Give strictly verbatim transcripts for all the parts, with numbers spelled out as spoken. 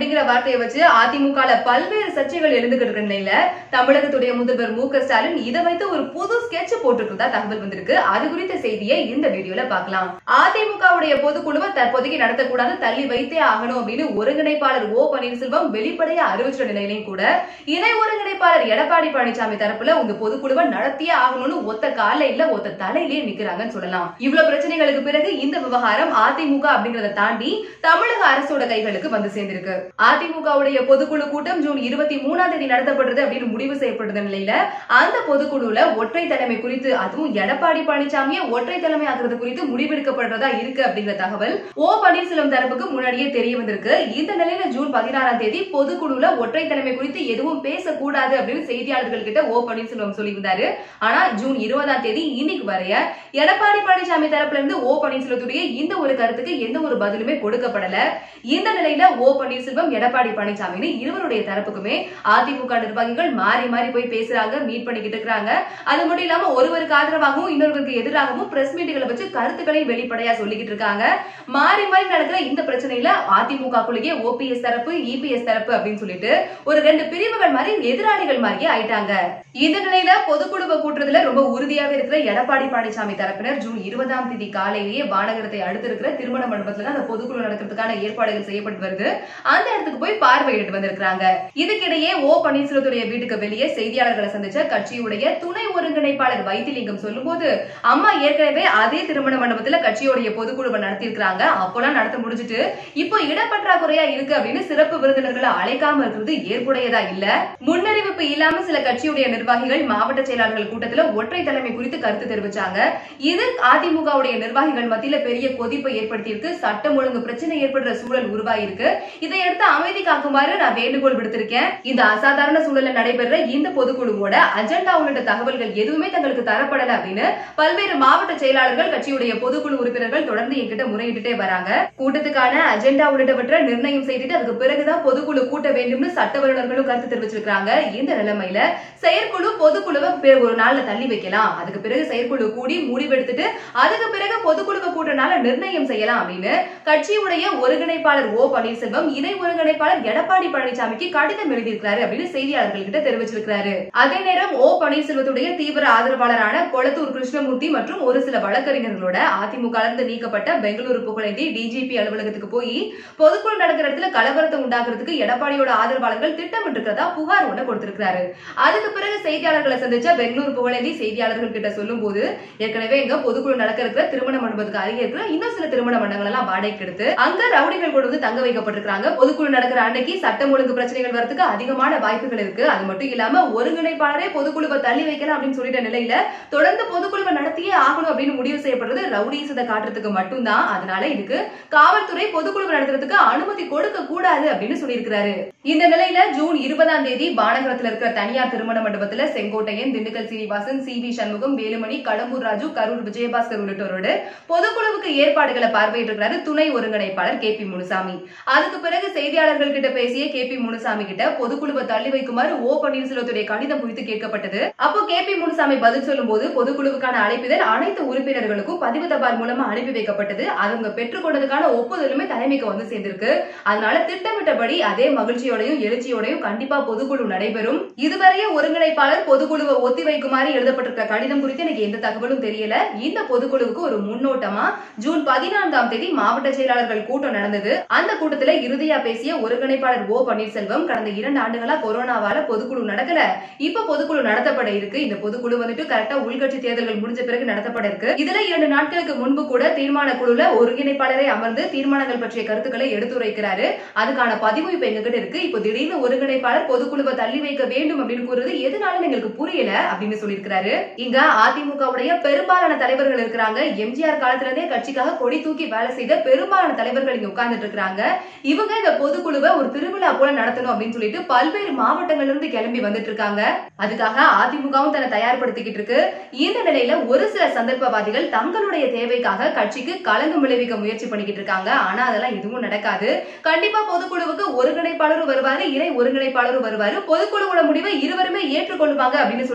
அப்படிங்கிற வார்த்தையை வச்சு அதிமுக பல்வேறு சர்ச்சைகள் எழுந்துகிட்டு இருக்கிற நிலையில தமிழகத்துடைய முதல்வர் மு க ஸ்டாலின் இதை வைத்து ஒரு புது ஸ்கெட்ச் போட்டுக்கிறதா தகவல் வந்திருக்கு. அது குறித்த செய்தியை இந்த வீடியோல பார்க்கலாம். அதிமுகவுடைய பொதுக்குழுவை தற்போதைக்கு நடத்தக்கூடாது, தள்ளி வைத்தே ஆகணும் அப்படின்னு ஒருங்கிணைப்பாளர் ஓ பன்னீர்செல்வம் வெளிப்படையா அறிவிச்ச நிலையிலையும் கூட இணை ஒருங்கிணைப்பாளர் எடப்பாடி பழனிசாமி தரப்புல இந்த பொதுக்குழுவை நடத்தியே ஆகணும்னு ஒத்த கால இல்ல ஒத்த தலையிலேயே நிக்கிறாங்கன்னு சொல்லலாம். இவ்வளவு பிரச்சனைகளுக்கு பிறகு இந்த விவகாரம் அதிமுக அப்படிங்கறத தாண்டி தமிழக அரசோட கைகளுக்கு வந்து சேர்ந்திருக்கு. அதிமுகவுடைய பொதுக்குழு கூட்டம் ஜூன் இருபத்தி மூணாம் தேதி நடத்தப்படுறது அப்படின்னு முடிவு செய்யப்பட்டது நிலையில அந்த பொதுக்குழுல ஒற்றை தலைமை குறித்து, அதுவும் எடப்பாடி பழனிசாமியை ஒற்றை தலைமை ஆகிறது குறித்து முடிவெடுக்கப்படுறதா இருக்கு அப்படிங்கிற தகவல் ஓ பன்னீர்செல்வம் தரப்புக்கு முன்னாடியே தெரிய வந்திருக்கு. இந்த நிலையில ஜூன் பதினாறாம் தேதி பொதுக்குழுல ஒற்றை தலைமை குறித்து எதுவும் பேசக்கூடாது அப்படின்னு செய்தியாளர்கள் கிட்ட ஓ பன்னீர்செல்வம் சொல்லியிருந்தாரு. ஆனா ஜூன் இருபதாம் தேதி இன்னைக்கு வரைய எடப்பாடி பழனிசாமி தரப்புல இருந்து ஓ பன்னீர்செல்வத்துடைய இந்த ஒரு கருத்துக்கு எந்த ஒரு பதிலுமே கொடுக்கப்படல. இந்த நிலையில ஓ பன்னீர்செல்வம் எடப்பாடி பழனிசாமி இருவருடைய தரப்புக்குமே அதிமுக நிர்வாகிகள் மாறி மாறி போய் பேசுறாங்க, மீட் பண்ணிக்கிட்டு இருக்காங்க. அது மட்டும் இல்லாம ஒருவருக்கு ஆதரவாகவும் இன்னொருவருக்கு எதிராகவும் பிரஸ் மீட்டுகளை வச்சு கருத்துக்களை வெளிப்படையா சொல்லிக்கிட்டு இருக்காங்க. மாறி மாறி நடக்கிற இந்த பிரச்சனையில அதிமுகக்குள்ளேயே ஓபிஎஸ் தரப்பு, இபிஎஸ் தரப்பு அப்படின்னு சொல்லிட்டு ஒரு ரெண்டு பிரிவுகள் மாதிரி எதிராளிகள் மாதிரியே ஆயிட்டாங்க. இந்த நிலையில பொதுக்குழுவை கூட்டுறதுல ரொம்ப உறுதியாக இருக்கிற எடப்பாடி பழனிசாமி தரப்பினர் ஜூன் இருபதாம் தேதி காலையிலேயே வானகரத்தை அடுத்து இருக்கிற திருமண மண்டபத்துல அந்த பொதுக்குழு நடக்கிறதுக்கான ஏற்பாடுகள் செய்யப்பட்டு வருது. அந்த இடத்துக்கு போய் பார்வையிட்டு வந்திருக்காங்க. இதுக்கிடையே ஓ பன்னீர்செல்வத்துடைய வீட்டுக்கு வெளியே செய்தியாளர்களை சந்திச்ச கட்சியுடைய துணை ஒருங்கிணைப்பாளர் வைத்திலிங்கம் சொல்லும் போது, அம்மா ஏற்கனவே அதே திருமண மண்டபத்துல கட்சியுடைய பொதுக்குழுவை நடத்தி இருக்காங்க, அப்பெல்லாம் நடத்த முடிஞ்சிட்டு இப்போ இடப்பற்றாக்குறையா இருக்கு அப்படின்னு சிறப்பு விருந்தினர்களை அழைக்காம இருக்கிறது ஏற்புடையதா இல்ல. முன்னறிவிப்பு இல்லாம சில கட்சியுடைய நிர்வாகிகள் மாவட்ட செயலாளர்கள் கூட்டத்துல ஒற்றை தலைமை குறித்து கருத்து தெரிவிச்சாங்க. இது அதிமுகவுடைய நிர்வாகிகள் மத்தியில பெரிய கொதிப்பை ஏற்படுத்தியிருக்கு. சட்டம் ஒழுங்கு பிரச்சனை ஏற்படுற சூழல் உருவாயிருக்கு. இதையடுத்து அமைதி காக்குமாறு நான் வேண்டுகோள் விடுத்திருக்கேன். இந்த அசாதாரண சூழலில் நடைபெற இந்த பொதுக்குழுவோட அஜெண்டா உள்ளிட்ட தகவல்கள் எதுவுமே தங்களுக்கு தரப்படல அப்படின்னு பல்வேறு மாவட்ட செயலாளர்கள், கட்சியுடைய பொதுக்குழு உறுப்பினர்கள் தொடர்ந்து என்கிட்ட முறையிட்டே வராங்க. கூட்டத்துக்கான அஜெண்டா உள்ளிட்டவற்றை நிர்ணயம் செய்துட்டு அதுக்கு பிறகுதான் பொதுக்குழு கூட்ட வேண்டும்னு சட்ட வல்லுநர்களும் கருத்து தெரிவிச்சிருக்காங்க. இந்த நிலைமையில செயற்குழு பொதுக்குழுவை ஒரு நாள்ல தள்ளி வைக்கலாம், அதுக்கு பிறகு செயற்குழு கூடி முடிவெடுத்துட்டு அதுக்கு பிறகு பொதுக்குழுவை கூட்டனால நிர்ணயம் செய்யலாம் அப்படின்னு கட்சியுடைய ஒருங்கிணைப்பாளர் ஓ பன்னீர்செல்வம் இணை ஒருங்கிணைப்பாளர் எடப்பாடி பழனிசாமிக்கு கடிதம் எழுதியிருக்கிறாரு அப்படின்னு செய்தியாளர்கள் கிட்ட தெரிவிச்சிருக்காரு. அதே நேரம் ஓ பன்னீர்செல்வத்துடைய தீவிர ஆதரவாளரான கொளத்தூர் கிருஷ்ணமூர்த்தி மற்றும் ஒரு சில வழக்கறிஞர்களோட அதிமுக இருந்து நீக்கப்பட்ட பெங்களூரு புகழேந்தி டிஜிபி அலுவலகத்துக்கு போய் பொதுக்குழு நடக்கிற இடத்துல கலவரத்தை உண்டாக்குறதுக்கு எடப்பாடியோட ஆதரவாளர்கள் திட்டமிட்டு இருக்கிறதா புகார் ஒண்ணு கொடுத்திருக்காரு. அதுக்கு பிறகு செய்தியாளர்களை சந்திச்ச பெங்களூரு புகழேந்தி செய்தியாளர்கள் கிட்ட சொல்லும் போது, ஏற்கனவே எங்க பொதுக்குழு நடக்க இருக்கிற திருமண மண்டபத்துக்கு அருகே இருக்கிற இன்னும் சில திருமண மண்டபங்கள் எல்லாம் வாடகைக்கு எடுத்து அங்க ரவுடிகள் கொண்டு வந்து தங்க வைக்கப்பட்டிருக்காங்க. பொதுக்குழு நடக்கிற அன்னைக்கு சட்டம் ஒழுங்கு பிரச்சனைகள் வரதுக்கு அதிகமான வாய்ப்புகள் இருக்கு. அது மட்டும் இல்லாம ஒருங்கிணைப்பாளரே பொதுக்குழுவை தள்ளி வைக்கலாம் அப்படின்னு சொல்லிட்ட நிலையில தொடர்ந்து பொதுக்குழுவை நடத்தியே ஆகணும் அப்படின்னு முடிவு செய்யப்படுறது ரவுடிசத்தை காட்டுறதுக்கு மட்டும்தான். அதனால இதுக்கு காவல்துறை பொதுக்குழு நடத்துறதுக்கு அனுமதி கொடுக்க கூடாது அப்படின்னு சொல்லியிருக்கிறாரு. இந்த நிலையில ஜூன் இருபதாம் தேதி பானகரத்தில் இருக்கிற தனியார் திருமண மண்டபத்துல செங்கோட்டையன், திண்டுக்கல் சீனிவாசன், சி வி சண்முகம், வேலுமணி, கடம்பூர் ராஜு, கரூர் விஜயபாஸ்கர் உள்ளிட்டோரோடு பொதுக்குழுவுக்கு ஏற்பாடுகளை பார்வையிட்டிருக்கிறாரு துணை ஒருங்கிணைப்பாளர் கே பி முனுசாமி. அதுக்கு பிறகு செய்தியாளர்கள் கிட்ட பேசிய கே பி முனுசாமி கிட்ட பொதுக்குழுவை தள்ளி வைக்குமாறு ஓ பன்னீர்செல்வத்துடைய கடிதம் குறித்து கேட்கப்பட்டது. அப்போ கே பி முனுசாமி பதில் சொல்லும் போது, பொதுக்குழுவுக்கான அழைப்பிதழ் அனைத்து உறுப்பினர்களுக்கும் பதிவு தபால் மூலமா அனுப்பி வைக்கப்பட்டது, அவங்க பெற்றுக்கொண்டதுக்கான ஒப்புதலுமே தலைமைக்கு வந்து சேர்ந்திருக்கு. அதனால திட்டமிட்டபடி அதே மகிழ்ச்சியோடையும் எழுச்சியோடையும் கண்டிப்பா பொதுக்குழு நடைபெறும். இதுவரையே ஒருங்கிணைப்பாளர் பொதுக்குழுவை ஒத்தி வைக்குமாறு எழுதப்பட்டிருக்க கடிதம் குறித்து எனக்கு எந்த தகவலும் தெரியல. இந்த பொதுக்குழுவுக்கு ஒரு முன்னோட்டமா ஜூன் பதினான்காம் தேதி மாவட்ட செயலாளர்கள் கூட்டம் நடந்தது. அந்த கூட்டத்துல இறுதியா பேசிய ஒருங்கிணைப்பாளர் ஓ பன்னீர்செல்வம், கடந்த இரண்டு ஆண்டுகளா கொரோனாவால பொதுக்குழு நடக்கல, இப்ப பொதுக்குழு நடத்தப்பட இருக்கு. இந்த பொதுக்குழு வந்துட்டு கரெக்டா உள்கட்சி தேர்தல்கள் முடிஞ்ச பிறகு நடத்தப்பட இருக்கு. இதுல இரண்டு நாட்களுக்கு முன்பு கூட தீர்மான குழுல ஒருங்கிணைப்பாளரை அமர்ந்து தீர்மானங்கள் பற்றிய கருத்துக்களை எடுத்துரைக்கிறாரு. அதுக்கான பதிவு இப்ப எங்ககிட்ட இருக்கு. இப்போ திடீர்னு ஒருங்கிணைப்பாளர் பொதுக்குழுவை தள்ளி வைக்க வேண்டும் அப்படின்னு கூறுறது எதனால எங்களுக்கு புரியல அப்படின்னு சொல்லியிருக்கிறாரு. இங்க அதிமுகவுடைய பெரும்பாலான தலைவர்கள் இருக்கிறாங்க. எம்ஜிஆர் காலத்துல இருந்தே கட்சிக்காக கொடி தூக்கி வேலை செய்த பெரும்பாலான தலைவர்கள் இங்க உட்கார்ந்துட்டு இருக்காங்க. இவங்க இந்த பொதுக்குழுவை ஒரு திருவிழா போல நடத்தணும் அப்படின்னு சொல்லிட்டு பல்வேறு மாவட்டங்கள்ல இருந்து கிளம்பி வந்துட்டு இருக்காங்க. அதுக்காக அதிமுகவும் தன்னை தயார்படுத்திக்கிட்டு இருக்கு. இந்த நிலையில ஒரு சில சந்தர்ப்பவாதிகள் தங்களுடைய தேவைக்காக கட்சிக்கு களங்கம் விளைவிக்க முயற்சி பண்ணிக்கிட்டு இருக்காங்க. ஆனா அதெல்லாம் எதுவும் நடக்காது. கண்டிப்பா பொதுக்குழுவுக்கு ஒருங்கிணைப்பாளரும் வருவாரு, இணை ஒருங்கிணைப்பாளரும் வருவாரு. பொதுக்குழுவோட முடிவை இருவருமே ஏற்றுக்கொள்வாங்க அப்படின்னு சொல்லியிருக்கிறாரு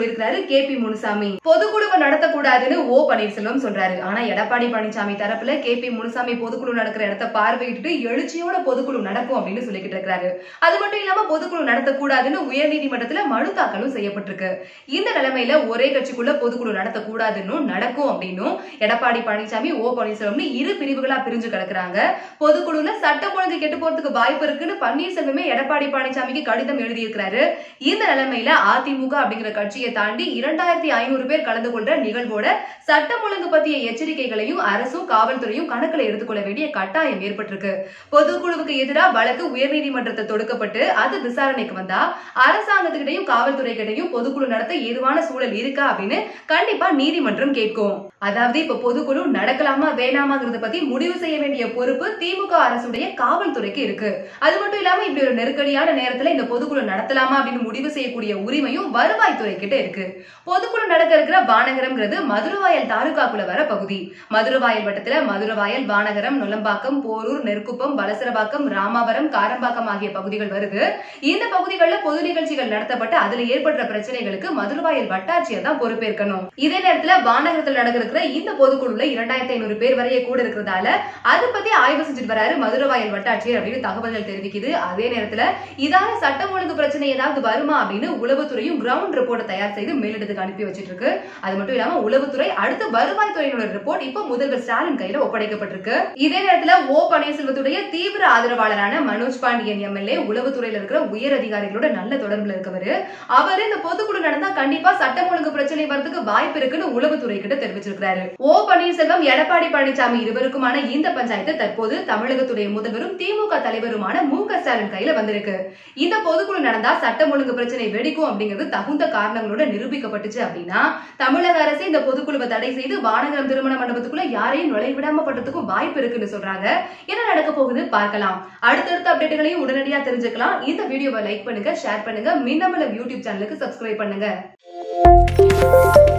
கே பி முனுசாமி. பொதுக்குழுவை நடத்தக்கூடாதுன்னு ஓ பன்னீர்செல்வம் சொல்றாரு. ஆனா எடப்பாடி பழனிசாமி தரப்புல கே பி முனுசாமி பொதுக்குழு நடக்கிற இடத்தை பார்வையிட்டு எழுச்சியோட பொதுக்குழு நடக்கும் அப்படின்னு சொல்லிக்கிட்டு இருக்காரு. அது மட்டும் இல்லாம பொதுக்குழு நடத்தக்கூடாதுன்னு உயர்நீதிமன்றத்துல மனு தாக்கலும் செய்யப்பட்டிருக்கு. இந்த நிலைமையில ஒரே கட்சிக்குள்ள பொதுக்குழு நடத்தக்கூடாதுன்னு நடக்கும் அப்படின்னு எடப்பாடி பழனிசாமி ஓ பன்னீர்செல்வம் இரு பிரிவுகளா பிரிஞ்சு கிடக்குறாங்க. பொதுக்குழுல சட்டம் ஒழுங்கு கெட்டு போறதுக்கு வாய்ப்பு இருக்குன்னு பன்னீர்செல்வமே எடப்பாடி பழனிசாமிக்கு கடிதம் எழுதியிருக்கிறாரு. இந்த நிலைமையில அதிமுக அப்படிங்கிற கட்சியை தாண்டி இரண்டாயிரத்தி ஐநூறு பேர் கலந்து கொள்ற நிகழ்வோட சட்டம் ஒழுங்கு பத்திய எச்சரிக்கைகளையும் அரசும் காவல்துறையும் கணக்கில் எடுத்துக்கொள்ள வேண்டிய கட்டாயம் ஏற்பட்டிருக்கு. பொதுக்குழுவுக்கு எதிராக வழக்கு உயர்நீதிமன்றத்தை தொடுக்கப்பட்டு அது விசாரணைக்கு வந்தா அரசாங்கத்துக்கிட்டையும் காவல்துறைகிட்டையும் பொதுக்குழு நடத்த ஏதுவான சூழல் இருக்கா அப்படின்னு கண்டிப்பா நீதிமன்றம் கேட்கும். அதாவது இப்ப பொதுக்குழு நடக்கலாமா வேணாமாங்கிறத பத்தி முடிவு செய்ய வேண்டிய பொறுப்பு திமுக அரசுடைய காவல்துறைக்கு இருக்கு. அது மட்டும் இல்லாம இப்படி ஒரு நெருக்கடியான நேரத்துல இந்த பொதுக்குழு நடத்தலாமா அப்படின்னு முடிவு செய்யக்கூடிய உரிமையும் வருவாய்த்துறை கிட்ட இருக்கு. பொதுக்குழு நடக்க இருக்கிற வானகரம்ங்கிறது மதுரவாயல் தாலுகாக்குள்ள வர பகுதி. மதுரவாயல் வட்டத்துல மதுரவாயல், வானகரம், நொலம்பாக்கம், போரூர், நெற்குப்பம், வலசரபாக்கம், ராமாவரம், காரம்பாக்கம் ஆகிய பகுதிகள் வருது. இந்த பகுதிகளில் பொது நிகழ்ச்சிகள் நடத்தப்பட்டு அதுல ஏற்படுற பிரச்சனைகளுக்கு மதுரவாயல் வட்டாட்சியர் தான் பொறுப்பேற்கணும். இதே நேரத்துல வானகரத்தில் நடக்கிற இந்த பொதுக்குழுல இரண்டாயிரத்தி ஐநூறு பேர் வரைய கூட இருக்கிறதால அதை பத்தி ஆய்வு செஞ்சுட்டு வராரு மதுரவாயல் வட்டாட்சியர் அப்படின்னு தகவல்கள் தெரிவிக்குது. அதே நேரத்துல இதான சட்டம் ஒழுங்கு பிரச்சனை ஏதாவது வருமா அப்படின்னு உளவுத்துறையும் கிரவுண்ட் ரிப்போர்ட் தயார் செய்து மேலிடத்துக்கு அனுப்பி வச்சிட்டு இருக்கு. அது மட்டும் இல்லாம உளவுத்துறை அடுத்து வருவாய்த்துறையினோட ரிப்போர்ட் இப்ப முதல்வர் ஸ்டாலின் கையில ஒப்படைக்கப்பட்டிருக்கு. இதே நேரத்துல ஓ பன்னீர்செல்வத்துடைய தீவிர ஆதரவாளரான மனோஜ் பாண்டியன் எம்எல்ஏ உளவுத்துறையில இருக்கிற உயர் அதிகாரிகளோட நல்ல தொடர்புல இருக்கவர். அவர் இந்த பொதுக்குழு நடந்தா கண்டிப்பா சட்டம் ஒழுங்கு பிரச்சனை வரதுக்கு வாய்ப்பு இருக்குன்னு உளவுத்துறை கிட்ட தெரிவிச்சிருக்காரு. ஓ பன்னீர்செல்வம், எடப்பாடி பழனிசாமி இருவருக்குமான இந்த பஞ்சாயத்து தற்போது தமிழகத்துடைய முதல்வரும் திமுக தலைவருமான மு க ஸ்டாலின் கையில வந்திருக்கு. இந்த பொதுக்குழு நடந்தா சட்டம் ஒழுங்கு பிரச்சனை வெடிக்கும் அப்படிங்கிறது தகுந்த காரணங்களோட நிரூபிக்கப்பட்டுச்சு அப்படின்னா தமிழக அரசு இந்த பொதுக்குழுவை தடை செய்து வானகரம் திருமண மண்டபத்துக்குள்ள யாரையும் நுழைவிடாம பண்றதுக்கும் வாய்ப்பு இருக்குன்னு சொல்றாங்க. என்ன நடக்க போகுது பார்க்கலாம். அடுத்தடுத்த அப்டேட்டுகளையும் உடனடியா தெரிஞ்சுக்கலாம். இந்த வீடியோவை லைக் பண்ணுங்க, ஷேர் பண்ணுங்க, மின்னம்பலம் யூடியூப் சேனலுக்கு சப்ஸ்கிரைப் பண்ணுங்க.